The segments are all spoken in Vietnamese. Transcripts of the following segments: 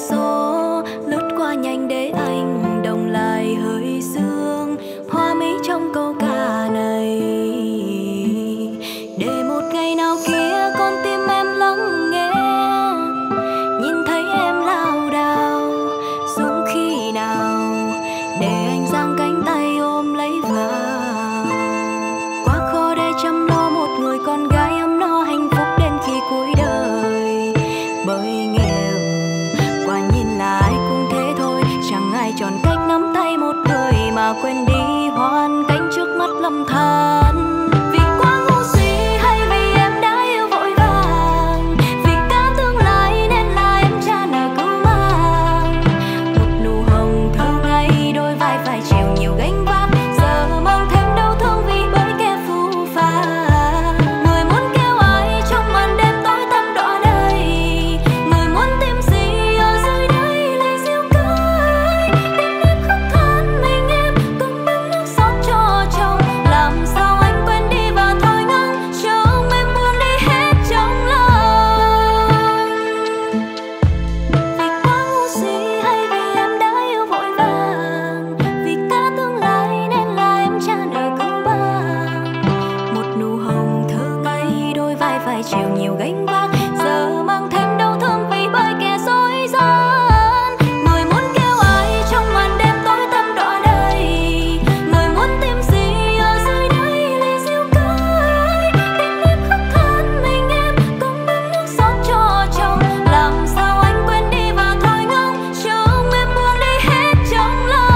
số lướt qua nhanh để anh đồng lại hơi sương hoa mỹ trong câu ca này. Để một ngày nào kia con tim em lắng nghe, nhìn thấy em lao đao xuống khi nào, để anh giang cánh tay ôm lấy vào. Quá khó để chăm lo một người con gái ấm no hạnh phúc đến khi cuối đời. Bởi nghèo quả nhìn là ai cũng thế thôi, chẳng ai chọn cách nắm tay một người mà quên đi hoàn cảnh trước mắt lầm than. Vì quá ngu si hay vì em đã yêu vội vàng, vì cả tương lai nên là em cha nợ cứ mang. Một nụ hồng thơ ngây đôi vai phải chịu nhiều gánh vác, giờ mang thêm đau thương vì bởi kẻ phũ phàng. Người muốn kêu ai trong màn đêm tối tăm đọa đầy, người muốn tìm gì ở dưới đây lấy diêu cưới. Đêm đêm khóc than mình em cùng bưng nước xót cho chồng, làm sao anh quên đi và thôi ngóng trông em buông đi hết trong lòng. Vì quá ngu si hay vì em đã yêu vội vàng, vì cả tương lai nên là em cha nợ cứ mang. Một nụ hồng thơ ngây đôi vai phải chịu nhiều gánh vác, giờ mang thêm đau thương vì bởi kẻ dối gian. Người muốn kêu ai trong màn đêm tối tăm đọa đầy, người muốn tìm gì ở dưới đây lấy diêu cưới. Đêm đêm khóc than mình em cùng bưng nước xót cho chồng, làm sao anh quên đi và thôi ngóng trông em buông đi hết trong lòng.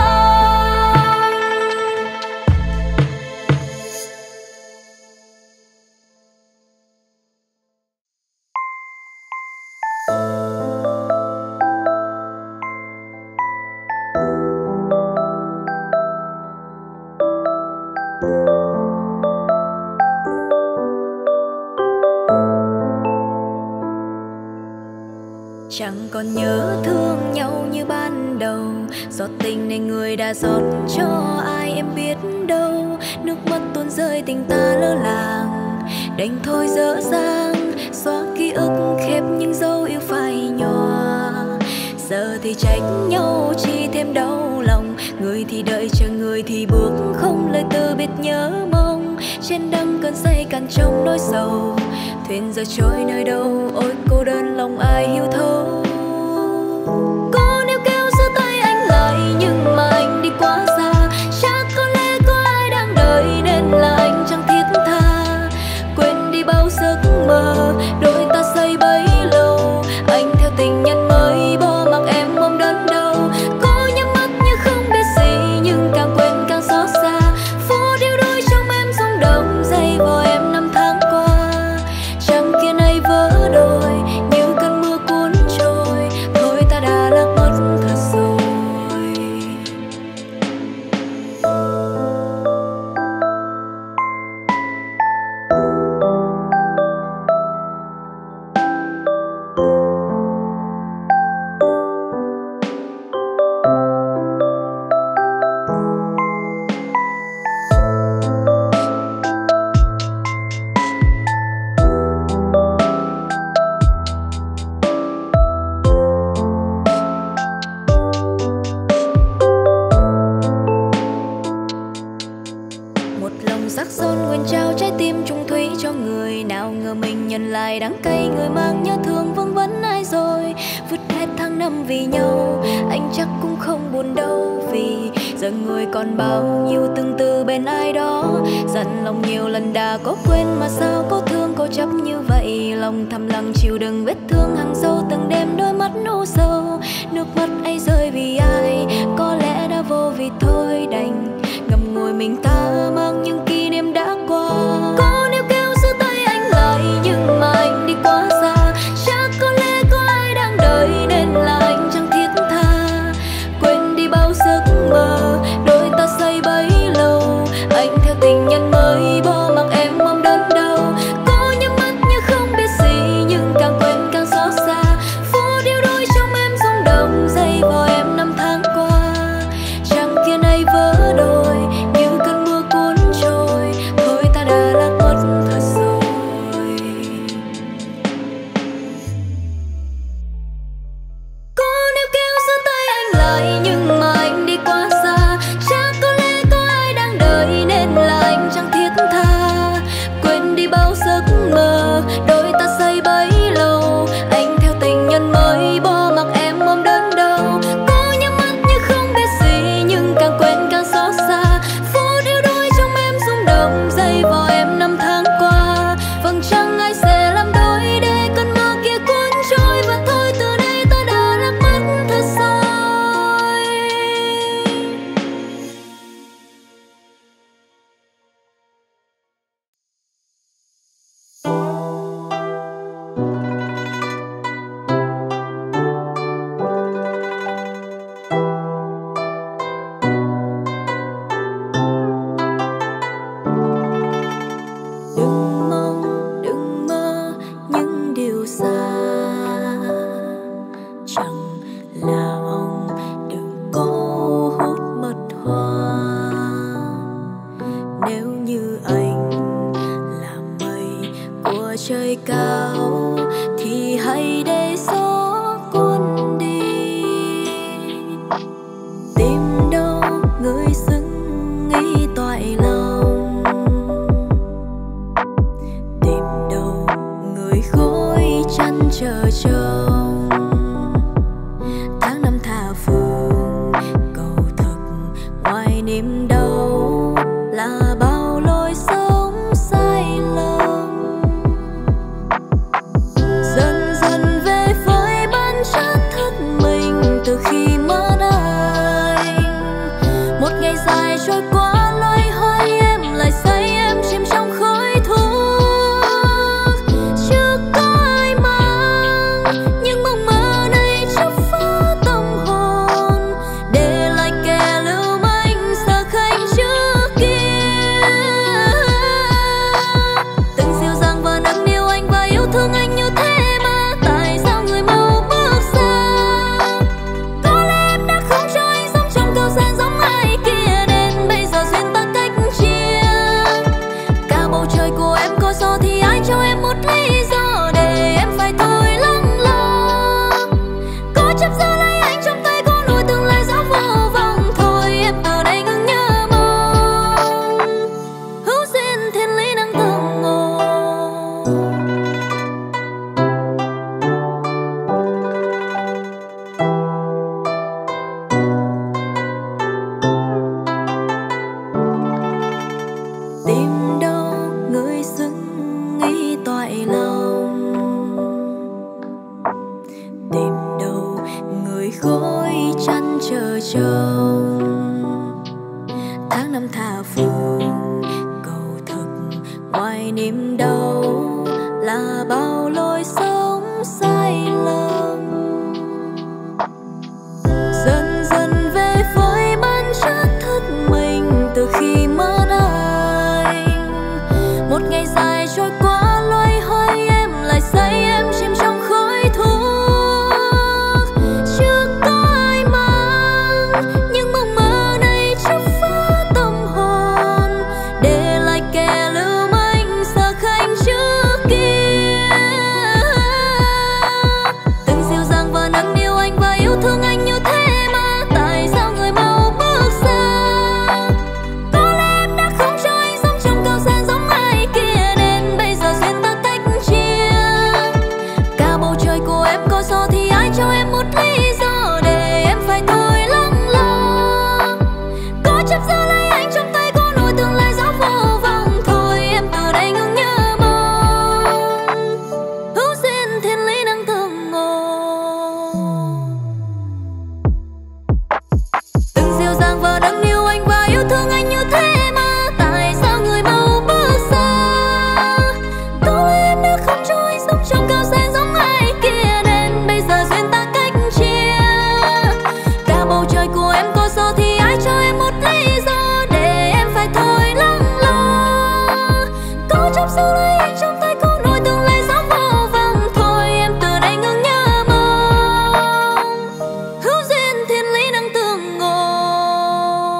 Chẳng còn nhớ thương nhau như ban đầu, giọt tình này người đã rót cho ai em biết đâu. Nước mắt tuôn rơi tình ta lỡ làng, đành thôi dở dang xóa ký ức khép những dấu yêu phai nhòa. Giờ thì trách nhau chi thêm đau lòng, người thì đợi chờ người thì bước không lời từ biết nhớ mong. Trên đắng cơn say cạn trong nỗi sầu, thuyền giờ trôi nơi đâu ôi cô đơn lòng ai hiểu thấu. Cô níu kéo giữ tay anh lại nhưng mà anh đi quá xa, chắc có lẽ có ai đang đợi nên là anh chẳng thiết tha. Quên đi bao giấc mơ đôi ta xây bấy lâu, anh theo tình nhân mới bỏ mặc em mong đớn đau. Cô nhắm mắt như không biết gì nhưng càng quên càng xót xa, phút yêu đôi trong em rung động dây vò em năm tháng qua. Chẳng kia nay vỡ đôi như cơn mưa cuốn trôi, thôi ta đã lạc mất thật rồi. Một lòng sắc son nguyện trao trái tim trung thủy cho người, nào ngờ mình nhận lại đắng cay. Người mang nhớ thương vương vấn ai rồi, vứt hết tháng năm vì nhau. Anh chắc cũng không buồn đâu, vì giờ người còn bao nhiêu từng từ bên ai đó. Dặn lòng nhiều lần đã có quên mà sao có thương cô chấp như vậy. Lòng thầm lặng chịu đựng vết thương hàng sâu, từng đêm đôi mắt u sầu. Nước mắt ấy rơi vì ai, có lẽ đã vô vì thôi đành ngậm ngùi mình ta mang những kỷ niệm đã qua. Cô níu kéo giữ tay anh lại nhưng mà anh đi quá xa, chắc có lẽ có ai đang đợi nên là anh chẳng thiết tha. Quên đi bao giấc mơ đôi ta xây bấy lâu, anh theo tình nhân mới bỏ mặc em mong đớn đau. Cô nhắm mắt như không biết gì nhưng càng quên càng xót xa, phút yêu đôi trong em rung động dây lại, nhưng mà anh đi quá xa. Chắc có lẽ có ai đang đợi nên là anh chẳng thiết tha. Quên đi bao giấc mơ đôi ta xây bấy lâu, anh theo tình nhân mới bỏ mặc em ôm đớn đau. Có nhắm mắt như không biết gì, nhưng càng quên càng xót xa. Phút yêu đôi trong em rung động, dây vào em năm tháng qua. Vầng trăng ai sẽ làm đôi để cơn mơ kia cuốn trôi. Và thôi từ đây ta đã lạc mất thật rồi. Đừng mong, đừng mơ những điều xa. Chẳng là ông, đừng cố hút mật hoa. Nếu như anh là mây của trời cao, thì hãy để gió cuốn đi. Tìm đâu người xứng nghĩ toại lòng, tìm đâu người gối chăn chờ chồng. Tháng năm tha phương cầu thực, ngoài niềm đau là bao lối sống sai lầm. Dần dần về với bản chất thức mình từ khi mất anh. Một ngày dài trôi qua loay hoay, em lại say em chìm trong khói thuốc. Chưa có ai mang những mộng mơ này chấp phá tâm hồn, để lại kẻ lưu manh giờ khanh trước kia. Từng dịu dàng và nâng niu anh và yêu thương anh như thế mà tại sao người mau bước xa. Có lẽ em đã không cho anh sống trong cao sang giống ai kia, nên bây giờ duyên ta cách chia. Cả bầu trời của em có gió thì ai cho em một lý do để em phải thôi lắng lo. Có chấp giữ lấy anh trong tay, có nuôi tương lai gió vô vọng. Thôi em từ đây ngừng nhớ mong, hữu duyên thiên lý năng tương ngộ. Tìm đâu người xứng nghĩ toại lòng, tìm đâu người gối chăn chờ chồng. Tháng năm tha phương cầu thực, ngoài niềm đau là bao lối sống sai lầm. Dần dần về với bản chất thức mình từ khi mất anh. Một ngày dài trôi qua loay hoay, em lại say em chìm trong khói thuốc. Chưa có ai mang những mộng mơ này chấp phá tâm hồn, để lại kẻ lưu manh giờ khanh trước kia. Từng dịu dàng và nâng niu anh và yêu thương anh như thế mà tại sao người mau bước xa. Có lẽ em đã không cho anh sống trong cao sang giống ai kia, nên bây giờ duyên ta cách chia. Cả bầu trời của em có gió thì ai cho em một lý do để em phải thôi lắng lo. Có chấp giữ lấy anh trong tay, có nuôi tương lai gió vô vọng. Thôi em từ đây ngừng nhớ mong, hữu duyên thiên lý năng tương ngộ. Từng dịu dàng và nâng niu anh và yêu thương anh như thế mà tại sao người mau bước xa. Có lẽ em đã không cho anh sống trong cao sang giống ai kia, nên bây giờ duyên ta cách chia. Cả bầu trời của em có gió thì ai cho em một lý do để em phải thôi lắng lo. Có chấp giữ lấy anh trong tay, có nuôi tương lai gió vô vọng. Thôi em từ đây ngừng nhớ mong, hữu duyên thiên lý năng tương ngộ.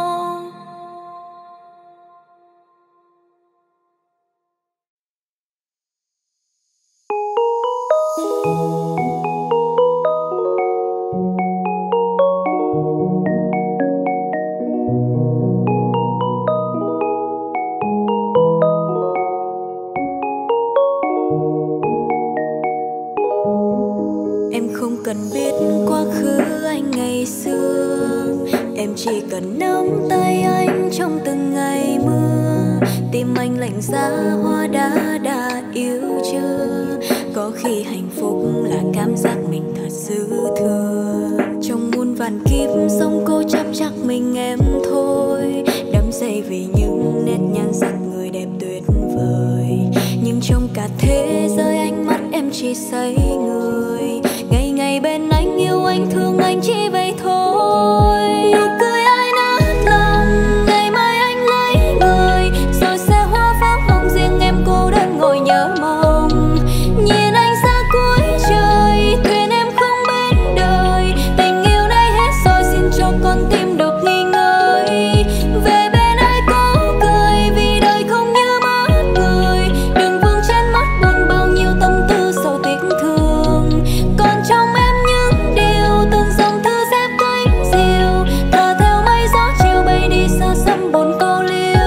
Em chỉ cần nắm tay anh trong từng ngày mưa, tim anh lạnh giá hoa đã yêu chưa. Có khi hạnh phúc là cảm giác mình thật dư thừa. Trong muôn vàn kiếp sống cố chấp chắc mình em thôi, đắm say vì những nét nhan sắc người đẹp tuyệt vời. Nhưng trong cả thế giới ánh mắt em chỉ say người, ngày ngày bên anh yêu anh thương anh chỉ vậy thôi. Nụ cười ai nát lòng, ngày mai anh lấy người, rồi xe hoa pháo hồng riêng em cô đơn ngồi nhớ mong. Nhìn anh xa cuối trời, thuyền em không bên đời, tình yêu này hết rồi xin cho con tim độc nghi ngơi. Về bên ai cố cười vì đời không như mắt người, đừng vương trên mắt buồn bao nhiêu tâm tư sầu tiếc thương. Còn trong em những điều từng dòng thư xếp cánh diều, thả theo mây gió chiều bay đi xa xăm buồn cô liêu.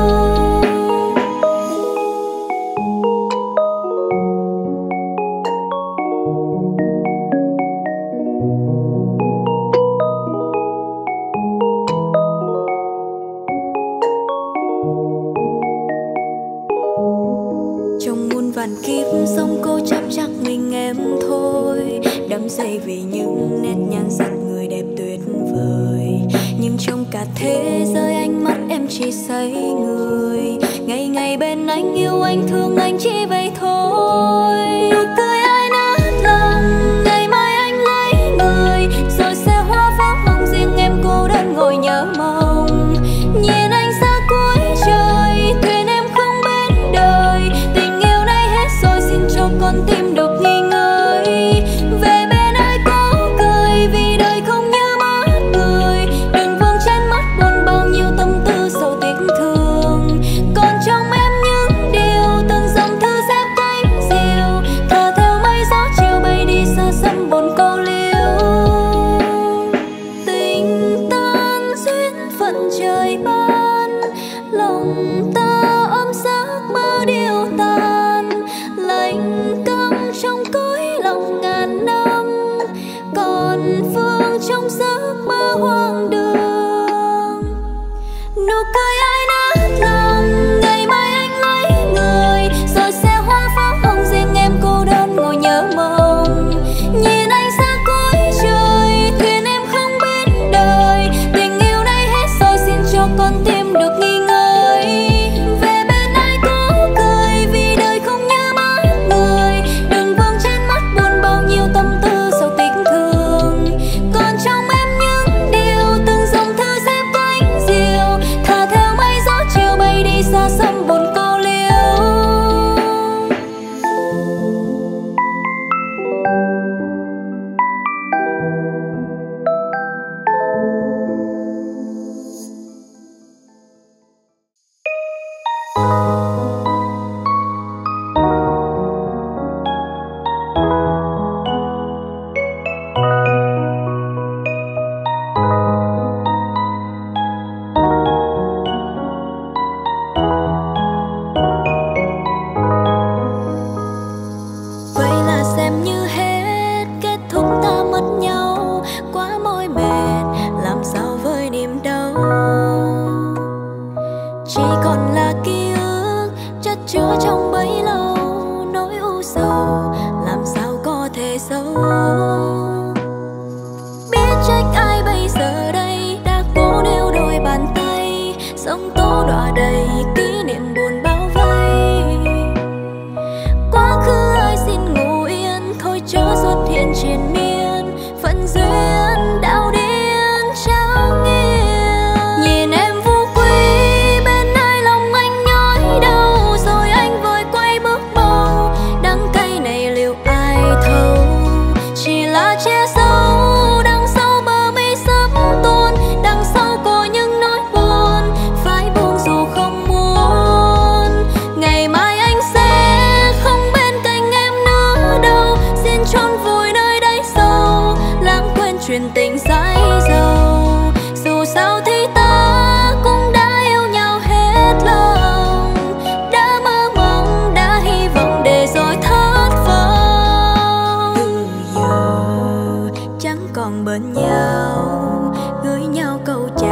Trong muôn vàn kiếp sống cố chấp chắc mình em thôi, đắm say vì những nét nhan sắc người đẹp tuyệt vời. Nhưng trong cả thế giới ánh mắt em chỉ say người, ngày ngày bên anh yêu anh thương anh chỉ vậy thôi. Nụ cười ai nát lòng, ngày mai anh lấy người, rồi xe hoa pháo hồng riêng em cô đơn ngồi nhớ mong. Nhìn anh xa cuối trời, thuyền em không bên đời, tình yêu này hết rồi xin cho con tim độc nghi ngơi. Về bên ai cố cười vì đời không như mắt người, đừng vương trên mắt buồn bao nhiêu tâm tư sầu tiếc thương. Còn trong em những điều từng dòng thư xếp cánh diều, thả theo mây gió chiều bay đi xa xăm buồn cô liêu. Tình tan duyên phận trời ban, lòng ta ôm giấc mơ điêu tàn, lạnh câm trong cõi lòng ngàn năm, còn vương trong giấc mơ hoang đường. Nụ cười ai nát lòng, ngày mai anh lấy người, rồi xe hoa pháo hồng riêng em cô đơn ngồi nhớ mong. Nhìn anh xa cuối trời, thuyền em không bên đời, tình yêu này hết rồi xin cho con tim được nghi ngơi. Về bên ai cố cười vì đời không như mắt người, đừng vương trên mắt buồn bao nhiêu tâm tư sầu tiếc thương. Còn trong em những điều từng dòng thư xếp cánh diều, thả theo mây gió chiều bay đi xa xăm buồn cô liêu. Vậy là xem như hết, kết thúc ta mất nhau, quá mỏi mệt làm sao với niềm đau. Chỉ còn là ký ức chất chứa trong bấy lâu, nỗi u sầu làm sao có thể giấu. Biết trách ai bây giờ đây, đã cố níu đôi bàn tay, sông tố đọa đầy kỷ niệm buồn bao vây. Quá khứ ai xin ngủ yên, thôi chớ xuất hiện triền miên, phận duyên đau điên chẳng yên. Nhìn em vô quy bên ai lòng anh nhói đau, rồi anh vội quay bước mau, đắng cay này liệu ai thấu. Chỉ là che giấu đằng sau bờ mi sắp tuôn, đằng sau có những nỗi buồn phải buông dù không muốn. Ngày mai anh sẽ không bên cạnh em nữa đâu, xin chôn vùi nơi đáy sâu, lãng quên chuyện tình dãi dầu. Dù sao thì ta cũng đã yêu nhau hết lòng, đã mơ mộng đã hy vọng để rồi thất vọng. Từ giờ chẳng còn bên nhau, gửi nhau câu trả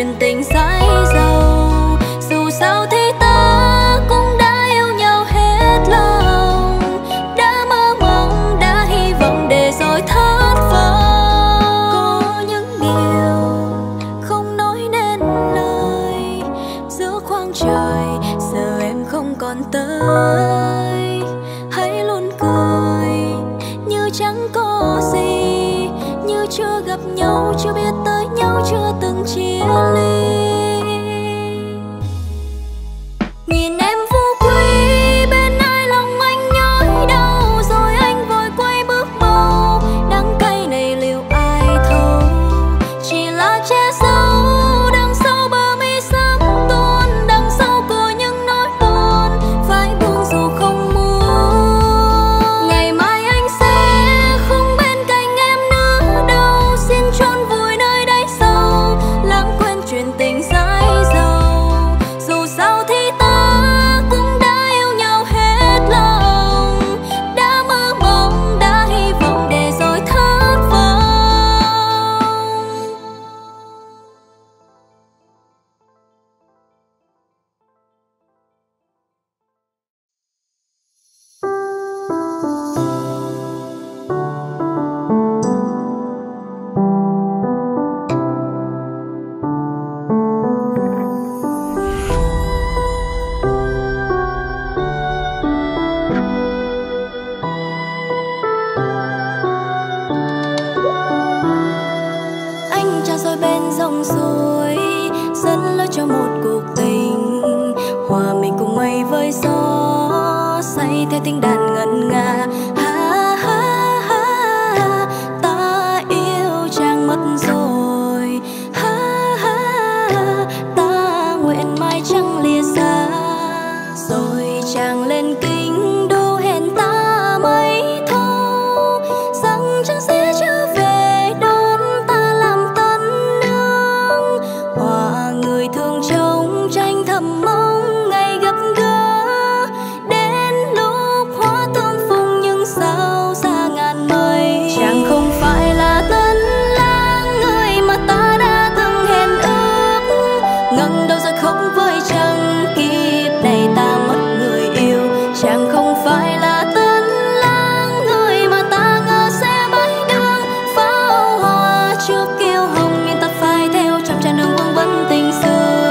chuyện tình say dầu. Dù sao thì ta cũng đã yêu nhau hết lòng, đã mơ mộng, đã hy vọng để rồi thất vọng. Có những điều không nói nên lời giữa khoảng trời, giờ em không còn tới. Hãy luôn cười như chẳng có gì, như chưa gặp nhau, chưa biết tới nhau, chưa từng chia ly. Nhìn em phú quý bên ai lòng anh nhói đau, rồi anh vội quay bước mau. Đắng cay này liệu ai thấu, chỉ là che giấu đằng sau bờ mi sớm tuôn, đằng sau của những nỗi buồn phải buông dù không muốn. Ngày mai anh sẽ không bên cạnh em nữa đâu, xin chôn vùi nơi đáy sâu, lãng quên chuyện tình dãi dầu. Dù sao thì ta cũng đã yêu nhau hết lòng, đã mơ mộng, đã hy vọng để rồi thất vọng. Anh trao dối bên dòng suối, dẫn lối cho một cuộc tình, hòa mình cùng mây với gió, say theo tiếng đàn ngân nga. Ha ha ha, ta yêu chàng mất rồi. Ha ha, ta nguyện mai trăng lìa xa. Rồi chàng lên kinh đô hẹn ta mấy thu, rằng chàng sẽ trở về đón ta làm tân nương. Hòa người thương trông tranh thầm mong ngày gặp gỡ, đến lúc hóa tương phùng nhưng sao xa ngàn mây. Chàng không phải là tân lang người mà ta đã từng hẹn ước, ngẩng đầu rồi khóc với trăng, kiếp này ta mất người yêu. Chàng không phải là tân lang người mà ta ngờ sẽ mãi đường, pháo hoa trước kiêu hồng nhưng ta phải theo trong tràn đường vương vấn tình xưa.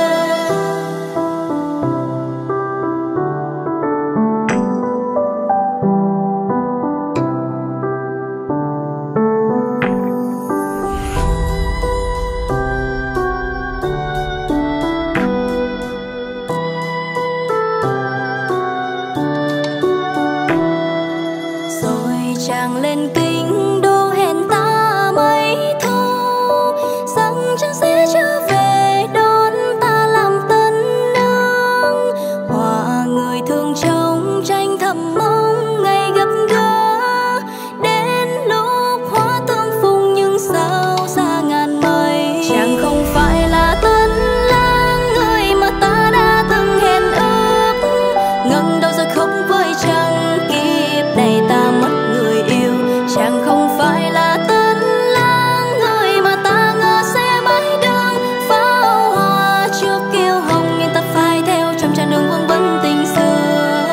Rồi chàng lên kinh đô hẹn ta mấy thu, rằng chàng sẽ trở về đón ta làm tân nương. Hòa người thương trông tranh thầm mong ngày gặp gỡ, đến lúc hóa tương phùng nhưng sao xa ngàn mây. Chàng không phải là tân lang người mà ta đã từng hẹn ước, ngẩng đầu rồi khóc với trăng, kiếp này ta mất người yêu. Chàng không phải là tân lang người mà ta ngờ sẽ mãi đường, pháo hoa trước kiêu hồng nhưng ta phải theo trong tràn đường vương vấn tình xưa.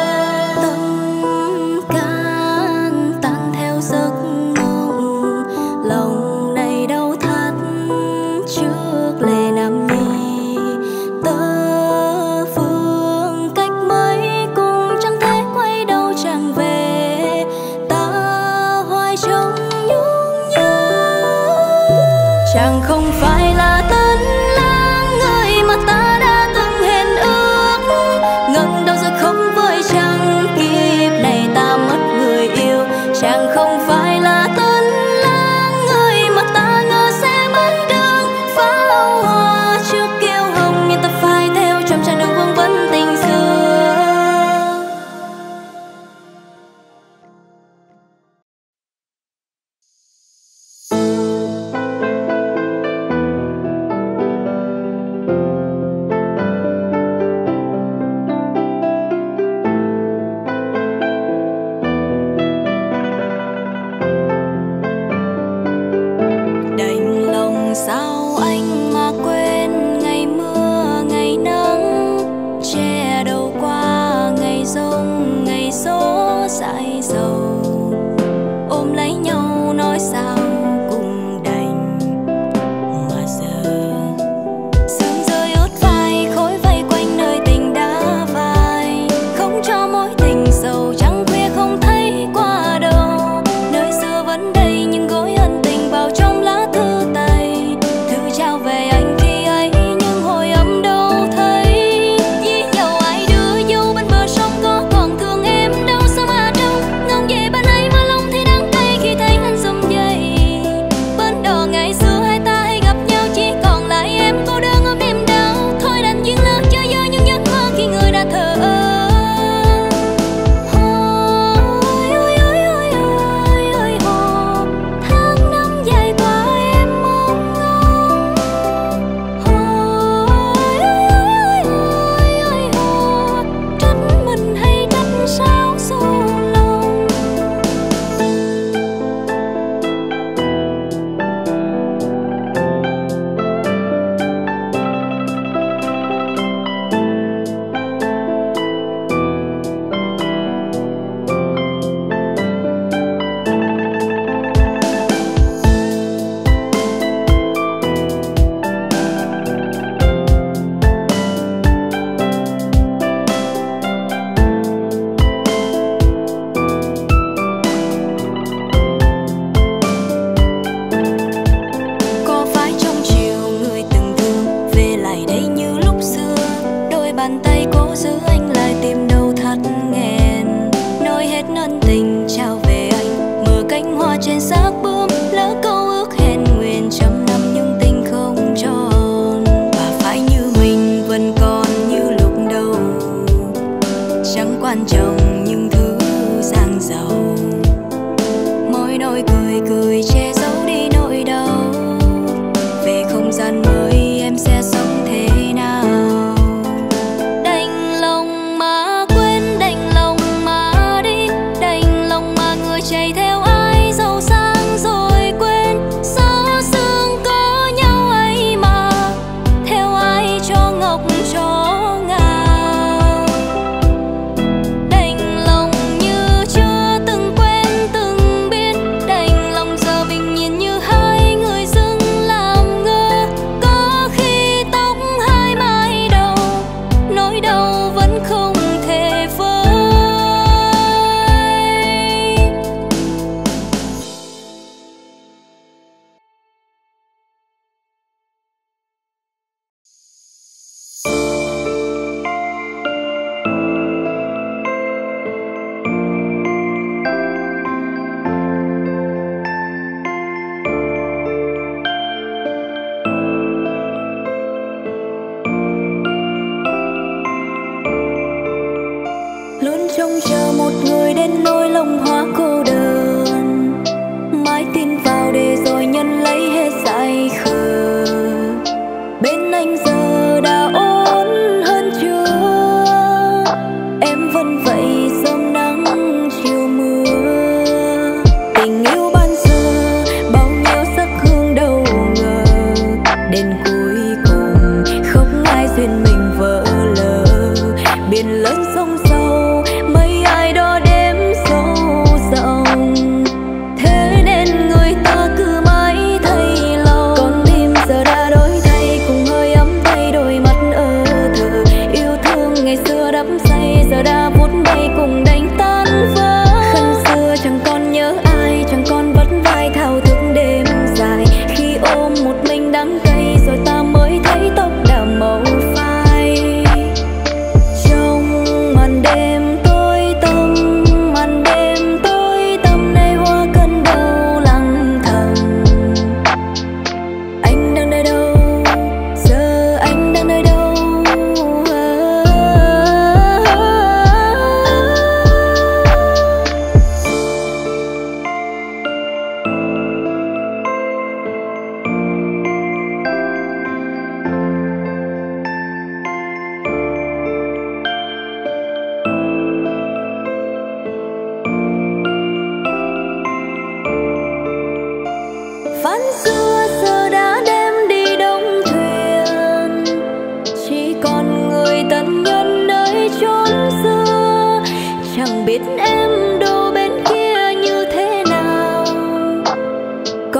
Tâm can tan theo giấc mộng, lòng này đau thắt trước lệ nam nhi. Tơ phương cách mấy cũng chẳng thể quay đầu chẳng về, ta hoài trong nhung nhớ. Chàng không phải là tân lang người mà ta đã từng hẹn ước, ngẩng đầu rồi khóc với trăng, kiếp này ta mất người yêu. Chàng không phải là tân lang người mà ta ngờ sẽ mãi đường, pháo hoa trước kiêu hồng nhưng ta phải theo trong tràn đường vương vấn tình xưa. Đành lòng sao anh mà quên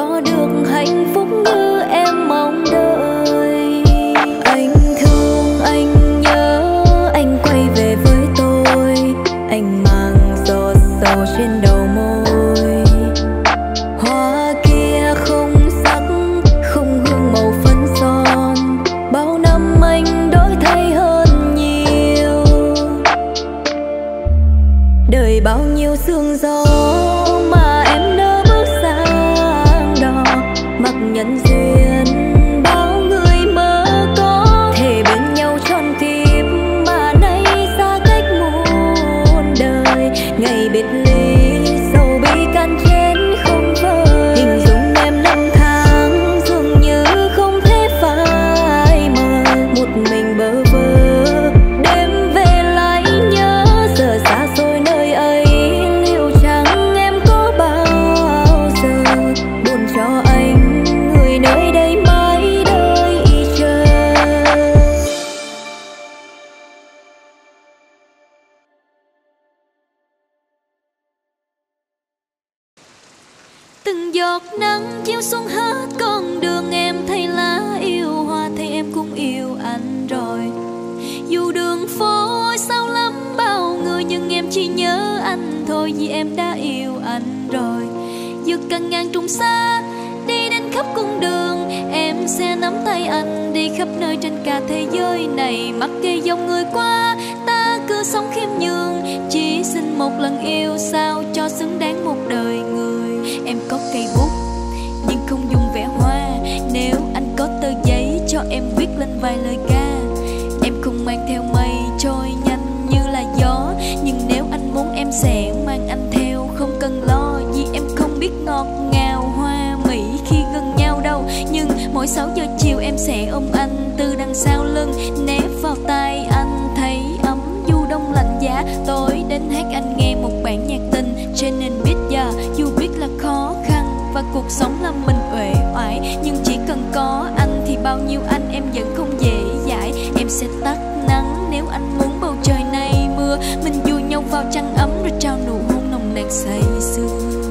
có được hạnh phúc như em mong đợi. Anh thương, anh nhớ, anh quay về với tôi. Anh mang giọt sầu trên đầu môi. Hoa kia không sắc, không hương màu phấn son. Bao năm anh đổi thay hơn nhiều. Đời bao nhiêu sương gió mà em nỡ bước sang đò. Mặc nhân duyên bao người mơ có thể bên nhau trọn kiếp, mà nay xa cách muôn đời. Ngày biệt ly sầu bi can chết không vơi. Hình dung em năm tháng dường như không thể phai mờ. Một mình bơ vơ đêm về lại nhớ. Giờ xa xôi nơi ấy liệu chẳng em có bao giờ buồn cho anh, người nơi đây mãi đợi chờ. Từng giọt nắng chiếu xuống hết con đường, em thấy lá yêu hoa thì em cũng yêu anh rồi. Dù đường phố ôi sao lắm bao người, nhưng em chỉ nhớ anh thôi, vì em đã yêu anh rồi. Dù càng ngàn trùng xa đi đến khắp cung đường, em sẽ nắm tay anh đi khắp nơi trên cả thế giới này. Mặc kệ dòng người qua, ta cứ sống khiêm nhường, chỉ xin một lần yêu sao cho xứng đáng một đời người. Em có cây bút nhưng không dùng vẽ hoa, nếu anh có tờ giấy cho em viết lên vài lời ca. Em không mang theo mây trôi nhanh như là gió, nhưng nếu anh muốn em sẽ mang anh theo, không cần lo, vì em không biết ngọt ngào hoa mỹ khi gần nhau đâu. Nhưng mỗi 6 giờ chiều em sẽ ôm anh từ đằng sau lưng, nép vào tai anh thấy ấm dù đông lạnh giá. Tối đến hát anh nghe một bản nhạc tình trên nền beat giờ. Dù biết là khó khăn và cuộc sống làm mình uể oải, nhưng chỉ cần có anh thì bao nhiêu anh em vẫn không dễ dãi. Em sẽ tắt nắng nếu anh muốn bầu trời này mưa, mình vùi nhau vào trăng ấm rồi trao nụ hôn nồng nàn say sưa.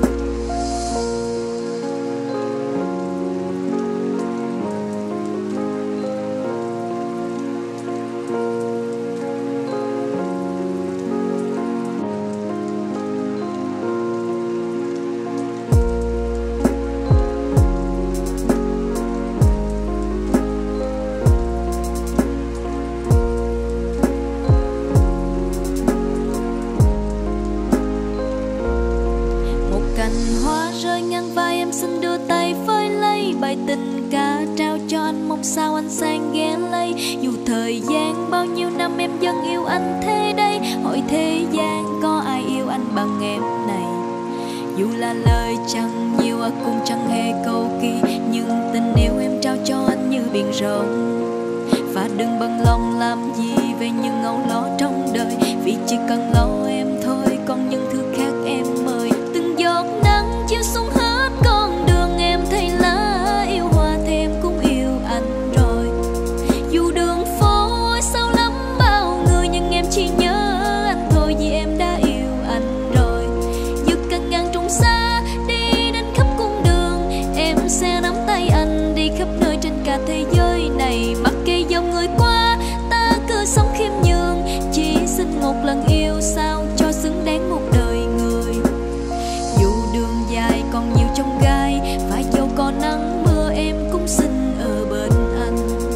Sao anh sang ghé lấy, dù thời gian bao nhiêu năm em vẫn yêu anh thế đây. Hỏi thế gian có ai yêu anh bằng em này. Dù là lời chẳng nhiều cũng chẳng hề cầu kỳ, nhưng tình yêu em trao cho anh như biển rộng. Và đừng bận lòng làm gì về những âu lo trong đời, vì chỉ cần lo em thôi, còn những thứ khác em mời. Từng giọt nắng chiếu xuống hết con đường, em thấy lá yêu hoa thì em cũng yêu anh rồi. Dù đường phố ôi sao lắm bao người, nhưng em chỉ nhớ anh thôi, vì em đã yêu anh rồi. Dù càng ngàn trùng xa đi đến khắp cung đường, em sẽ nắm tay anh đi khắp nơi trên cả thế giới này. Mặc kệ dòng người qua, ta cứ sống khiêm nhường, chỉ xin một lần yêu sao cho xứng đáng một đời người. Dù đường dài còn nhiều chông gai, và dẫu có nắng mưa em cũng xin ở bên anh.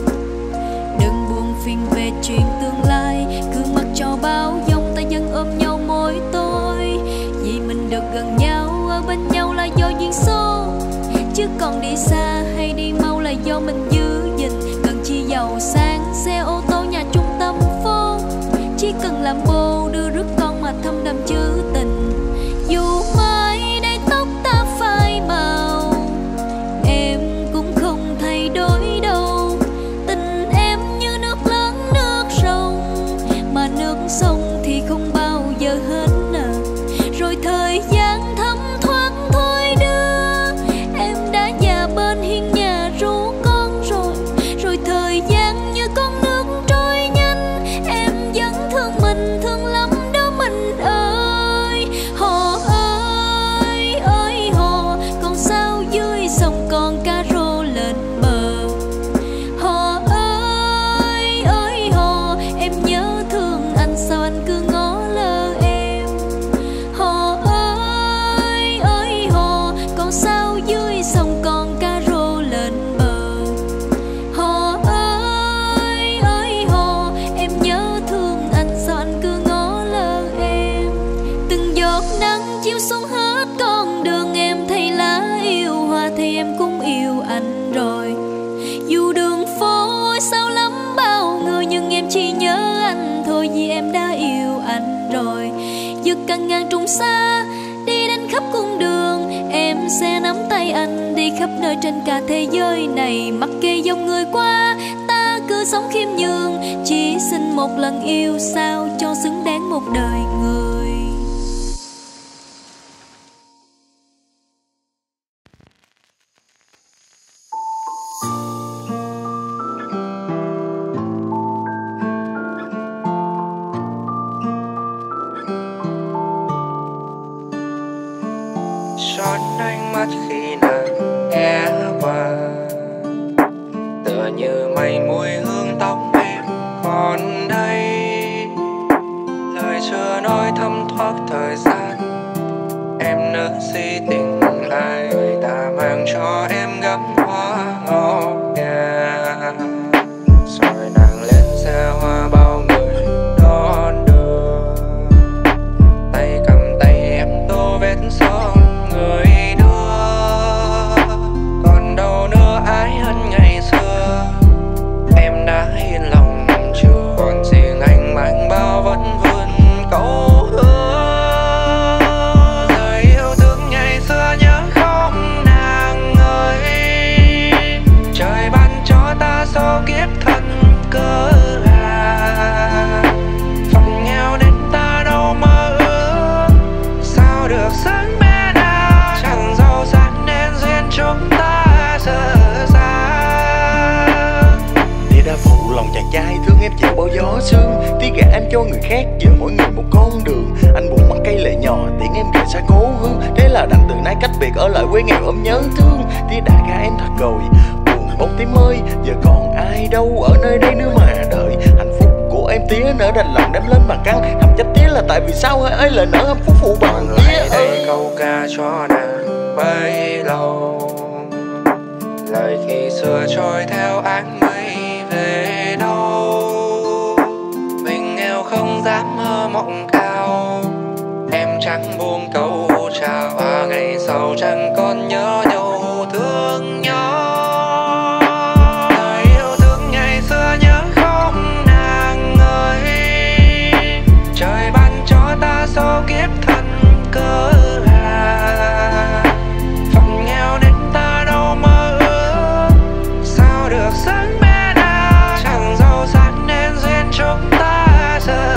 Đừng buồn phiền về chuyện tương lai, cứ mặc cho bao dòng ta vẫn ôm nhau mỗi tối. Vì mình được gần nhau, ở bên nhau là do duyên số, chứ còn đi xa hay đi mau là do mình giữ gìn. Cần chi giàu sang, xe ô tô, nhà trung tâm phố, chỉ cần làm bồ đưa rước con mà thâm đậm chữ tình. Dù mai đây tóc ta phai màu, em cũng không thay đổi đâu. Tình em như nước lớn nước sông, mà nước sông thì không bao giờ hết nè. Rồi thời gian thấm thoáng thôi đưa, em đã già bên hiên nhà ru con rồi. Rồi thời gian như con nước trôi nhanh, em vẫn thương mình thương thì em cũng yêu anh rồi. Dù đường phố sao lắm bao người, nhưng em chỉ nhớ anh thôi, vì em đã yêu anh rồi. Vượt càng ngàn trùng xa, đi đến khắp cung đường, em sẽ nắm tay anh đi khắp nơi trên cả thế giới này. Mặc kệ dòng người qua, ta cứ sống khiêm nhường, chỉ xin một lần yêu sao cho xứng đáng một đời người. Xót ánh mắt khi nàng ghé qua, tựa như mây mùi hương tóc em còn đây. Lời chưa nói thấm thoát thời gian, em nỡ si tình ai, người ta mang cho em gắm hoa ngọt ngào. Rồi nàng lên xe hoa bao người đón đưa, tay cầm tay em tô vết son người đưa. Còn đâu nữa ái hơn ngày xưa, em đã yên lòng chưa? Còn riêng anh mang bao vẫn vươn câu hứa. Lời yêu thương ngày xưa nhớ không nàng ơi, trời ban cho ta số kiếp thân cơ à. Phận nghèo đến ta đâu mơ ước, sao được sớm bé đa. Chẳng giàu sang nên duyên chúng ta dở dang. Tia đã phụ lòng chàng trai thương em chịu bao gió sương, tí gả em cho người khác, giờ mỗi người một con đường. Anh buồn mắt cây lệ nhỏ tiễn em rời xa cố hương, thế là đành từ nay cách biệt ở lại quê nghèo ôm nhớ thương. Tia đã gả em thật rồi buồn bóng tím ơi, giờ còn ai đâu ở nơi đây nữa mà đợi. Hạnh phúc của em tía nỡ đành lòng đem lên bàn căng, thầm trách tía là tại vì sao ấy lời nỡ hạnh phúc phụ bằng tía ơi. Đây câu ca cho nàng bấy lâu, lời khi xưa trôi theo áng mây về đâu. Mình nghèo không dám mơ mộng cao, em chẳng buông câu chào. Ngày sau chẳng còn nhớ nhau thương nhau. Lời yêu thương ngày xưa nhớ không nàng ơi, trời ban cho ta số kiếp thân cơ à. Phận nghèo đến ta đâu mơ ước, sao được sớm bé đa. Chẳng giàu sang nên duyên chúng ta dở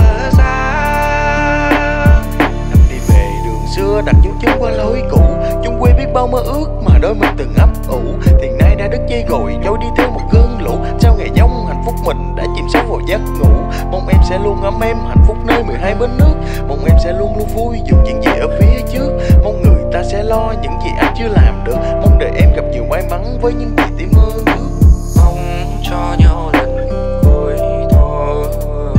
dang. Năm đi về đường xưa đặt dấu chân qua lối cũ, chung quê biết bao mơ ước mà đôi mình từng ấp ủ. Tiền nay đã đứt dây gồi trôi đi theo một cơn lũ, sau ngày giông hạnh phúc mình đã chìm sâu vào giấc ngủ. Mong em sẽ luôn ấm em hạnh phúc nơi 12 bên nước, mong em sẽ luôn luôn vui dù chuyện gì ở phía trước. Mong người ta sẽ lo những gì anh chưa làm được, mong đời em gặp nhiều may mắn với những gì tim mơ ước. Mong cho nhau lần cuối thôi,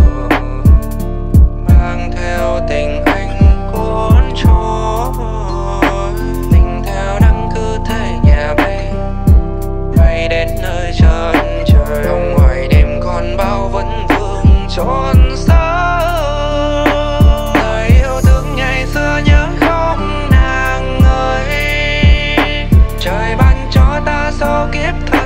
mang theo tình anh cuốn trôi. Tình theo nắng cứ thế nhà bay, bay đến nơi chân trời. Lòng ngoài đêm còn bao vấn vương trốn sâu. Lời yêu thương ngày xưa nhớ không nàng ơi, trời ban cho ta số kiếp thân